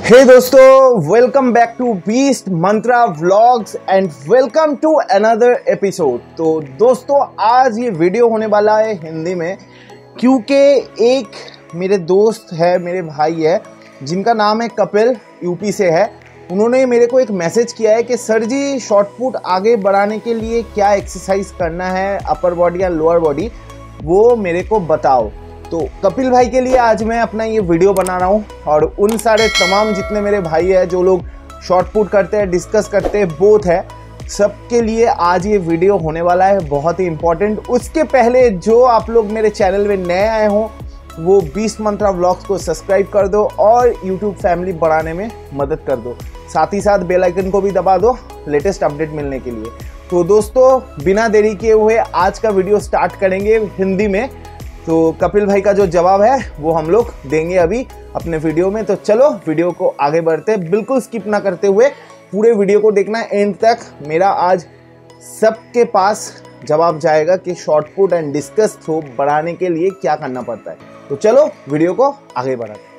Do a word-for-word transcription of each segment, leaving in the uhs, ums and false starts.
हे दोस्तों, welcome back to Beast Mantra Vlogs and welcome to another episode. तो दोस्तों, आज ये वीडियो होने वाला है हिंदी में, क्योंकि एक मेरे दोस्त है, मेरे भाई है, जिनका नाम है कपिल, यूपी से है। उन्होंने मेरे को एक मैसेज किया है कि सर जी, शॉर्ट पुट आगे बढ़ाने के लिए क्या एक्सरसाइज करना है, अपर बॉडी या लोअर बॉडी, वो मेरे को बताओ। तो कपिल भाई के लिए आज मैं अपना ये वीडियो बना रहा हूँ, और उन सारे तमाम जितने मेरे भाई हैं जो लोग शॉर्ट पुट करते हैं, डिस्कस करते हैं, बोथ है, सबके लिए आज ये वीडियो होने वाला है, बहुत ही इंपॉर्टेंट। उसके पहले जो आप लोग मेरे चैनल में नए आए हों, वो बीस्ट मंत्रा व्लॉग्स को सब्सक्राइब कर दो और यूट्यूब फैमिली बढ़ाने में मदद कर दो। साथ ही साथ बेल आइकन को भी दबा दो लेटेस्ट अपडेट मिलने के लिए। तो दोस्तों, बिना देरी किए हुए आज का वीडियो स्टार्ट करेंगे हिंदी में। तो कपिल भाई का जो जवाब है वो हम लोग देंगे अभी अपने वीडियो में। तो चलो वीडियो को आगे बढ़ते हैं, बिल्कुल स्किप ना करते हुए पूरे वीडियो को देखना एंड तक। मेरा आज सबके पास जवाब जाएगा कि shot put and discus throw बढ़ाने के लिए क्या करना पड़ता है। तो चलो वीडियो को आगे बढ़ाते हैं।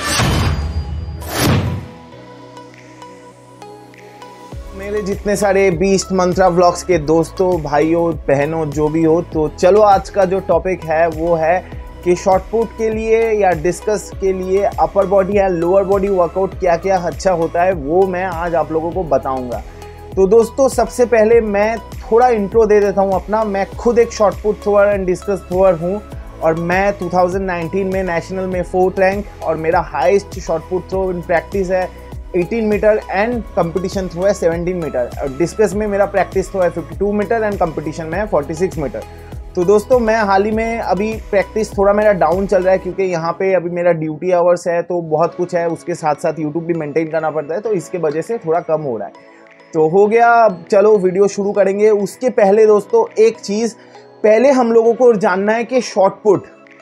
मेरे जितने सारे बीस्ट मंत्रा व्लॉग्स के दोस्तों, भाइयों, बहनों, जो भी हो, तो चलो आज का जो टॉपिक है वो है कि शॉर्ट पुट के लिए या डिस्कस के लिए अपर बॉडी या लोअर बॉडी वर्कआउट क्या क्या अच्छा होता है, वो मैं आज आप लोगों को बताऊंगा। तो दोस्तों, सबसे पहले मैं थोड़ा इंट्रो दे देता हूँ अपना। मैं खुद एक shot put thrower and discus thrower हूँ, और मैं दो हज़ार उन्नीस में नेशनल में फोर्थ रैंक, और मेरा highest shot put throw in practice है अठारह मीटर एंड कंपटीशन थ्रो है सत्रह मीटर। और डिस्कस में मेरा प्रैक्टिस थ्रो है बावन मीटर एंड कंपटीशन में है छियालीस मीटर। तो दोस्तों, मैं हाल ही में अभी प्रैक्टिस थोड़ा मेरा डाउन चल रहा है, क्योंकि यहाँ पे अभी मेरा ड्यूटी आवर्स है, तो बहुत कुछ है, उसके साथ साथ यूट्यूब भी मेंटेन करना पड़ता है, तो इसके वजह से थोड़ा कम हो रहा है। तो हो गया, चलो वीडियो शुरू करेंगे। उसके पहले दोस्तों, एक चीज़ पहले हम लोगों को जानना है कि शॉर्ट पुट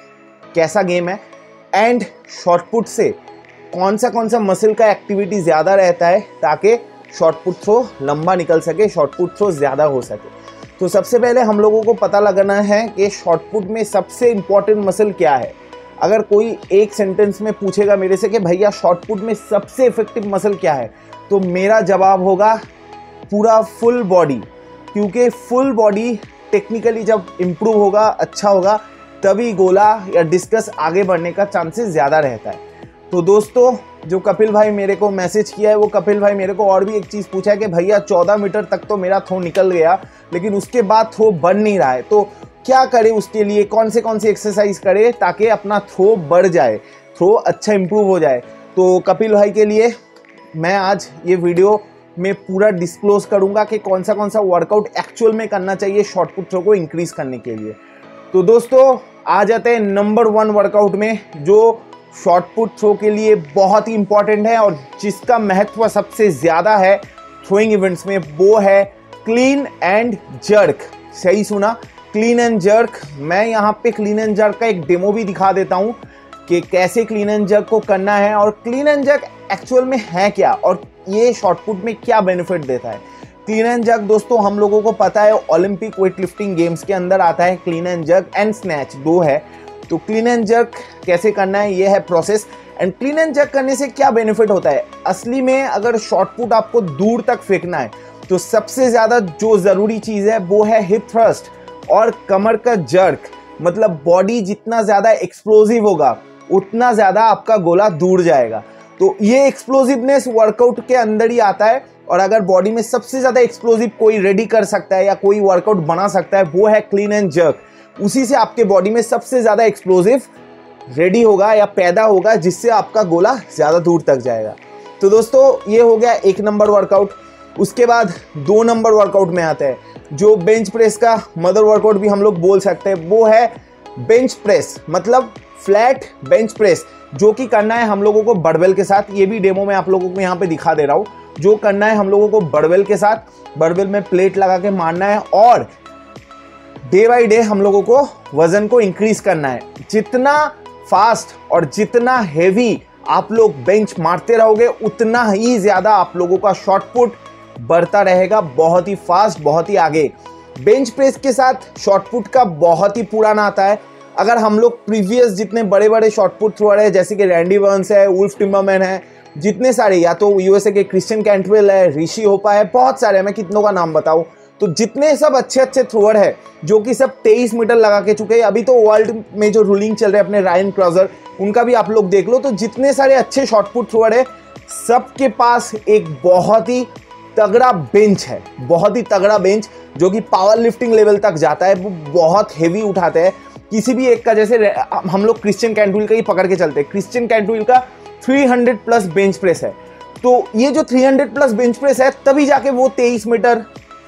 कैसा गेम है, एंड शॉर्ट पुट से कौन सा कौन सा मसल का एक्टिविटी ज़्यादा रहता है, ताकि शॉर्ट पुट थ्रो लंबा निकल सके, शॉर्ट पुट थ्रो ज़्यादा हो सके। तो सबसे पहले हम लोगों को पता लगाना है कि शॉर्ट पुट में सबसे इम्पॉर्टेंट मसल क्या है। अगर कोई एक सेंटेंस में पूछेगा मेरे से कि भैया शॉर्ट पुट में सबसे इफेक्टिव मसल क्या है, तो मेरा जवाब होगा पूरा फुल बॉडी, क्योंकि फुल बॉडी टेक्निकली जब इम्प्रूव होगा, अच्छा होगा, तभी गोला या डिस्कस आगे बढ़ने का चांसेस ज़्यादा रहता है। तो दोस्तों, जो कपिल भाई मेरे को मैसेज किया है, वो कपिल भाई मेरे को और भी एक चीज़ पूछा है कि भैया चौदह मीटर तक तो मेरा थ्रो निकल गया, लेकिन उसके बाद थ्रो बढ़ नहीं रहा है, तो क्या करे उसके लिए, कौन से कौन से एक्सरसाइज करे ताकि अपना थ्रो बढ़ जाए, थ्रो अच्छा इंप्रूव हो जाए। तो कपिल भाई के लिए मैं आज ये वीडियो में पूरा डिस्क्लोज करूँगा कि कौन सा कौन सा वर्कआउट एक्चुअल में करना चाहिए शॉर्ट पुट थ्रो को इंक्रीज करने के लिए। तो दोस्तों, आ जाते हैं नंबर वन वर्कआउट में, जो शॉर्ट पुट थ्रो के लिए बहुत ही इंपॉर्टेंट है और जिसका महत्व सबसे ज़्यादा है थ्रोइंग इवेंट्स में, वो है क्लीन एंड जर्क। सही सुना, क्लीन एंड जर्क। मैं यहाँ पे क्लीन एंड जर्क का एक डेमो भी दिखा देता हूँ कि कैसे क्लीन एंड जर्क को करना है, और क्लीन एंड जर्क एक्चुअल में है क्या, और ये शॉर्ट पुट में क्या बेनिफिट देता है। क्लीन एंड जर्क दोस्तों, हम लोगों को पता है ओलंपिक वेट लिफ्टिंग गेम्स के अंदर आता है clean and jerk and snatch, दो है। तो क्लीन एंड जर्क कैसे करना है, ये है process. And clean and jerk करने से क्या बेनिफिट होता है, असली में अगर शॉर्ट पुट आपको दूर तक फेंकना है, तो सबसे ज़्यादा जो ज़रूरी चीज़ है वो है हिप थ्रस्ट और कमर का जर्क। मतलब बॉडी जितना ज़्यादा एक्सप्लोजिव होगा, उतना ज़्यादा आपका गोला दूर जाएगा। तो ये एक्सप्लोजिवनेस वर्कआउट के अंदर ही आता है, और अगर बॉडी में सबसे ज़्यादा एक्सप्लोजिव कोई रेडी कर सकता है या कोई वर्कआउट बना सकता है, वो है क्लीन एंड जर्क। उसी से आपके बॉडी में सबसे ज़्यादा एक्सप्लोजिव रेडी होगा या पैदा होगा, जिससे आपका गोला ज़्यादा दूर तक जाएगा। तो दोस्तों, ये हो गया एक नंबर वर्कआउट। उसके बाद दो नंबर वर्कआउट में आता है, जो बेंच प्रेस का मदर वर्कआउट भी हम लोग बोल सकते हैं, वो है बेंच प्रेस, मतलब फ्लैट बेंच प्रेस, जो कि करना है हम लोगों को बड़बेल के साथ। ये भी डेमो मैं आप लोगों को यहाँ पे दिखा दे रहा हूँ। जो करना है हम लोगों को बड़बेल के साथ, बड़बेल में प्लेट लगा के मारना है, और डे बाई डे हम लोगों को वजन को इंक्रीज करना है। जितना फास्ट और जितना हेवी आप लोग बेंच मारते रहोगे, उतना ही ज़्यादा आप लोगों का शॉर्ट पुट बढ़ता रहेगा, बहुत ही फास्ट, बहुत ही आगे। बेंच प्रेस के साथ शॉर्ट पुट का बहुत ही पुराना आता है। अगर हम लोग प्रीवियस जितने बड़े बड़े शॉर्ट पुट थ्रोअर है, जैसे कि रैंडी बर्न्स है, वुल्फ टिम्बरमैन है, जितने सारे, या तो यूएसए के क्रिश्चियन कैंटवेल है, ऋषि होपा है, बहुत सारे, मैं कितनों का नाम बताऊं। तो जितने सब अच्छे अच्छे थ्रोअर है जो कि सब तेईस मीटर लगा के चुके हैं, अभी तो वर्ल्ड में जो रूलिंग चल रहे हैं अपने रायन क्रॉजर, उनका भी आप लोग देख लो। तो जितने सारे अच्छे शॉटपुट थ्रोअर है सबके पास एक बहुत ही तगड़ा बेंच है, बहुत ही तगड़ा बेंच जो कि पावर लिफ्टिंग लेवल तक जाता है। वो बहुत हेवी उठाते हैं किसी भी एक का। जैसे हम लोग क्रिश्चियन कैंटवेल का ही पकड़ के चलते हैं, क्रिश्चियन कैंटवेल का तीन सौ प्लस बेंच प्रेस है। तो ये जो तीन सौ प्लस बेंच प्रेस है तभी जाके वो तेईस मीटर,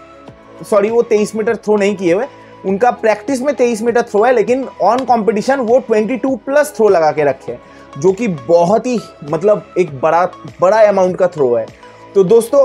सॉरी वो तेईस मीटर थ्रो नहीं किए हुए, उनका प्रैक्टिस में तेईस मीटर थ्रो है, लेकिन ऑन कंपटीशन वो बाईस प्लस थ्रो लगा के रखे हैं, जो कि बहुत ही मतलब एक बड़ा बड़ा अमाउंट का थ्रो है। तो दोस्तों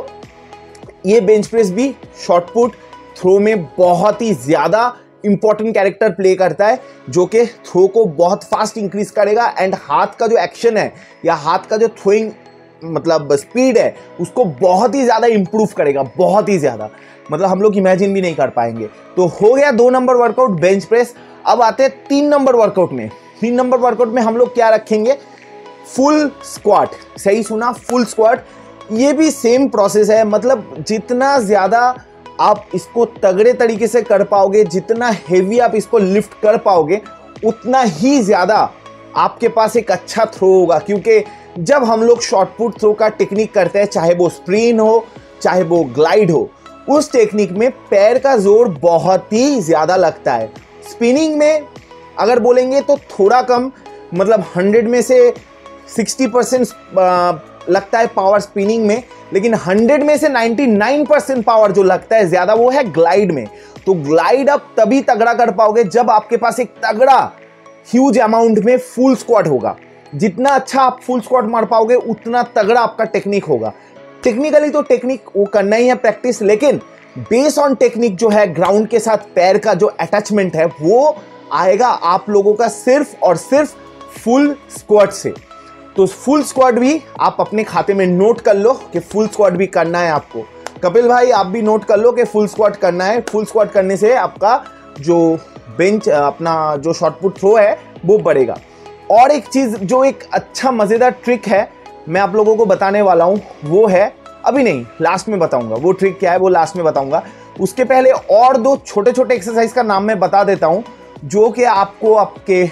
ये बेंच प्रेस भी शॉटपुट थ्रो में बहुत ही ज़्यादा इंपॉर्टेंट कैरेक्टर प्ले करता है, जो कि थ्रो को बहुत फास्ट इंक्रीज करेगा एंड हाथ का जो एक्शन है या हाथ का जो थ्रोइंग मतलब स्पीड है उसको बहुत ही ज़्यादा इंप्रूव करेगा, बहुत ही ज़्यादा, मतलब हम लोग इमेजिन भी नहीं कर पाएंगे। तो हो गया दो नंबर वर्कआउट बेंच प्रेस। अब आते हैं तीन नंबर वर्कआउट में। तीन नंबर वर्कआउट में हम लोग क्या रखेंगे, फुल स्क्वाट। सही सुना, फुल स्क्वाट। ये भी सेम प्रोसेस है, मतलब जितना ज़्यादा आप इसको तगड़े तरीके से कर पाओगे, जितना हेवी आप इसको लिफ्ट कर पाओगे, उतना ही ज़्यादा आपके पास एक अच्छा थ्रो होगा। क्योंकि जब हम लोग शॉटपुट थ्रो का टेक्निक करते हैं, चाहे वो स्प्रिन हो चाहे वो ग्लाइड हो, उस टेक्निक में पैर का जोर बहुत ही ज़्यादा लगता है। स्पिनिंग में अगर बोलेंगे तो थोड़ा कम, मतलब हंड्रेड में से सिक्सटी परसेंट लगता है पावर स्पिनिंग में, लेकिन हंड्रेड में से निन्यानवे परसेंट पावर जो लगता है ज़्यादा वो है ग्लाइड में। तो ग्लाइड आप तभी तगड़ा कर पाओगे जब आपके पास एक तगड़ा ह्यूज अमाउंट में फुल स्क्वाट होगा। जितना अच्छा आप फुल स्क्वाट मार पाओगे उतना तगड़ा आपका टेक्निक होगा। टेक्निकली तो टेक्निक वो करना ही है प्रैक्टिस, लेकिन बेस ऑन टेक्निक जो है, ग्राउंड के साथ पैर का जो अटैचमेंट है वो आएगा आप लोगों का सिर्फ और सिर्फ फुल स्क्वाट से। तो फुल स्क्वाट भी आप अपने खाते में नोट कर लो कि फुल स्क्वाट भी करना है आपको। कपिल भाई आप भी नोट कर लो कि फुल स्क्वाट करना है। फुल स्क्वाट करने से आपका जो बेंच अपना जो शॉटपुट थ्रो है वो बढ़ेगा। और एक चीज़ जो एक अच्छा मज़ेदार ट्रिक है मैं आप लोगों को बताने वाला हूँ, वो है, अभी नहीं लास्ट में बताऊंगा वो ट्रिक क्या है, वो लास्ट में बताऊंगा। उसके पहले और दो छोटे छोटे एक्सरसाइज का नाम मैं बता देता हूँ जो कि आपको आपके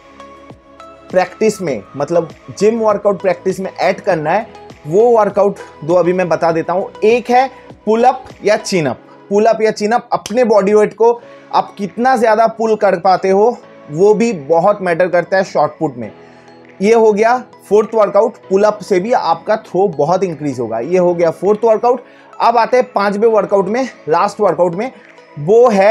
प्रैक्टिस में, मतलब जिम वर्कआउट प्रैक्टिस में ऐड करना है। वो वर्कआउट दो अभी मैं बता देता हूँ। एक है पुल अप या चिन अप। पुल अप या चिन अप, अपने बॉडी वेट को आप कितना ज़्यादा पुल कर पाते हो वो भी बहुत मैटर करता है शॉटपुट में। ये हो गया फोर्थ वर्कआउट। पुल अप से भी आपका थ्रो बहुत इंक्रीज होगा। ये हो गया फोर्थ वर्कआउट। अब आते हैं पांचवें वर्कआउट में, लास्ट वर्कआउट में, वो है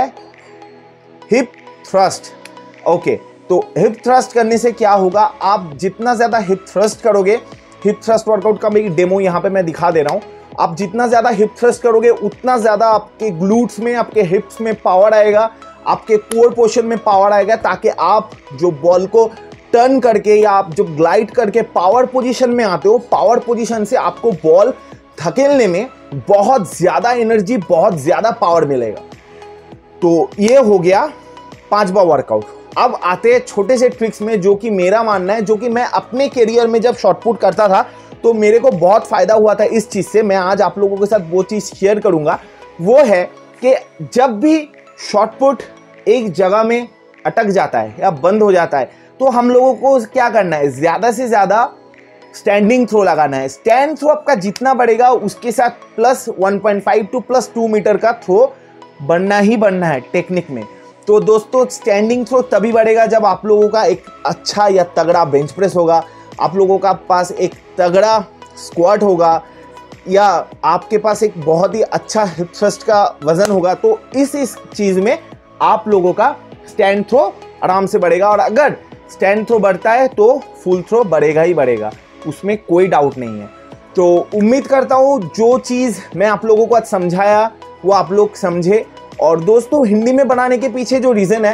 हिप थ्रस्ट। ओके, तो हिप थ्रस्ट करने से क्या होगा, आप जितना ज़्यादा हिप थ्रस्ट करोगे, हिप थ्रस्ट वर्कआउट का मेरी डेमो यहाँ पे मैं दिखा दे रहा हूँ। आप जितना ज़्यादा हिप थ्रस्ट करोगे उतना ज़्यादा आपके ग्लूट्स में, आपके हिप्स में पावर आएगा, आपके कोर पोर्शन में पावर आएगा, ताकि आप जो बॉल को टर्न करके या आप जो ग्लाइड करके पावर पोजीशन में आते हो, पावर पोजीशन से आपको बॉल धकेलने में बहुत ज़्यादा एनर्जी, बहुत ज़्यादा पावर मिलेगा। तो ये हो गया पांचवा वर्कआउट। अब आते हैं छोटे से ट्रिक्स में, जो कि मेरा मानना है, जो कि मैं अपने करियर में जब शॉटपुट करता था तो मेरे को बहुत फ़ायदा हुआ था इस चीज़ से। मैं आज आप लोगों के साथ वो चीज़ शेयर करूंगा। वो है कि जब भी शॉटपुट एक जगह में अटक जाता है या बंद हो जाता है तो हम लोगों को क्या करना है, ज़्यादा से ज़्यादा स्टैंडिंग थ्रो लगाना है। स्टैंड थ्रो आपका जितना बढ़ेगा उसके साथ plus one point five two plus two metre का थ्रो बनना ही बनना है टेक्निक में। तो दोस्तों स्टैंडिंग थ्रो तभी बढ़ेगा जब आप लोगों का एक अच्छा या तगड़ा बेंच प्रेस होगा, आप लोगों का पास एक तगड़ा स्क्वाट होगा, या आपके पास एक बहुत ही अच्छा हिप थ्रस्ट का वजन होगा। तो इस इस चीज़ में आप लोगों का स्टैंड थ्रो आराम से बढ़ेगा। और अगर स्टैंड थ्रो बढ़ता है तो फुल थ्रो बढ़ेगा ही बढ़ेगा, उसमें कोई डाउट नहीं है। तो उम्मीद करता हूँ जो चीज़ मैं आप लोगों को आज समझाया वो आप लोग समझे। और दोस्तों हिंदी में बनाने के पीछे जो रीज़न है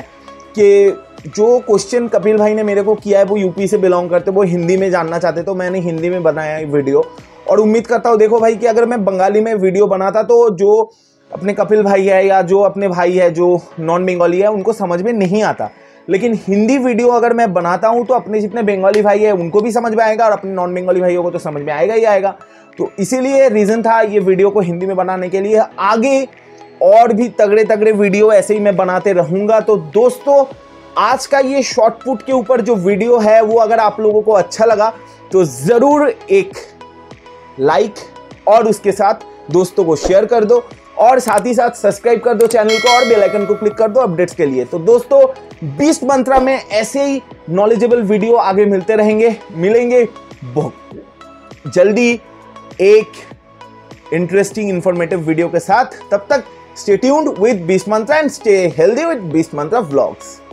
कि जो क्वेश्चन कपिल भाई ने मेरे को किया है वो यूपी से बिलोंग करते, वो हिंदी में जानना चाहते, तो मैंने हिंदी में बनाया है वीडियो। और उम्मीद करता हूँ देखो भाई कि अगर मैं बंगाली में वीडियो बनाता तो जो अपने कपिल भाई है या जो अपने भाई है जो नॉन बंगाली है उनको समझ में नहीं आता। लेकिन हिंदी वीडियो अगर मैं बनाता हूं तो अपने जितने बंगाली भाई है उनको भी समझ में आएगा और अपने नॉन बंगाली भाइयों को तो समझ में आएगा ही आएगा। तो इसीलिए रीजन था ये वीडियो को हिंदी में बनाने के लिए। आगे और भी तगड़े तगड़े वीडियो ऐसे ही मैं बनाते रहूंगा। तो दोस्तों आज का ये शॉर्टपुट के ऊपर जो वीडियो है वो अगर आप लोगों को अच्छा लगा तो जरूर एक लाइक और उसके साथ दोस्तों को शेयर कर दो और साथ ही साथ सब्सक्राइब कर दो चैनल को और बेल आइकन को क्लिक कर दो अपडेट्स के लिए। तो दोस्तों बीस्ट मंत्रा में ऐसे ही नॉलेजेबल वीडियो आगे मिलते रहेंगे, मिलेंगे बहुत जल्दी एक इंटरेस्टिंग इंफॉर्मेटिव वीडियो के साथ। तब तक stay tuned with Beast Mantra and stay healthy with Beast Mantra vlogs.